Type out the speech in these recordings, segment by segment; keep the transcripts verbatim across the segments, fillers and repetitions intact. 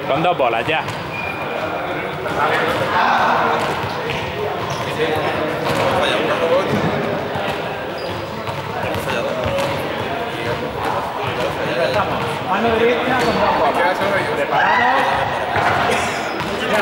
Con dos bolas, ya. Estamos. Mano derecha con dos bolas. Preparados. Ya.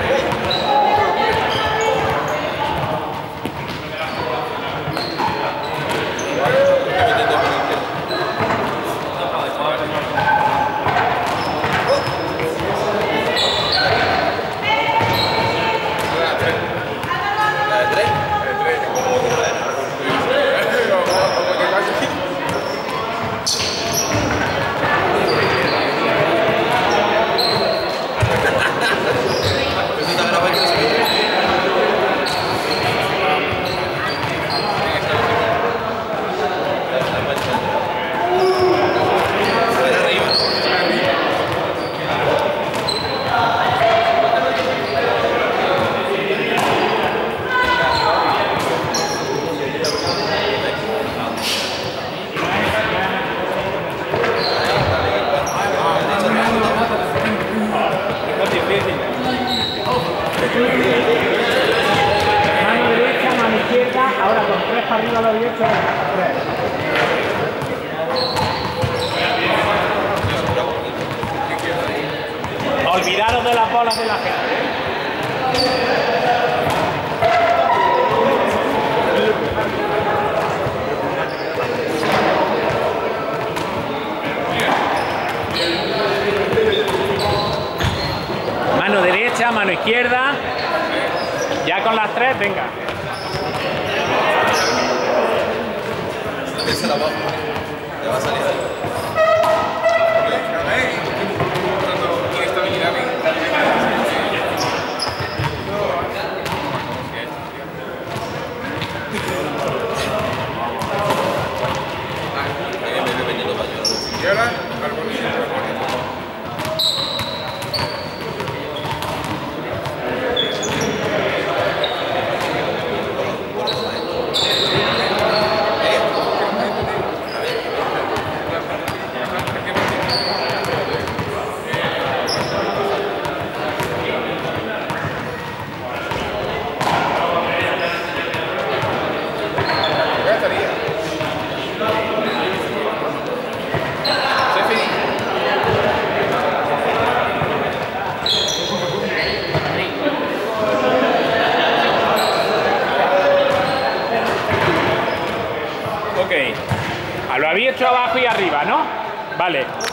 Mano derecha, mano izquierda, ahora con tres para arriba a la derecha, tres. Olvidaros de las bolas de la gente. Mano derecha, mano izquierda. Ya con las tres, venga. Esa la va. Te va a salir ahí. Y ahora, armonía. Ok, lo había hecho abajo y arriba, ¿no? Vale.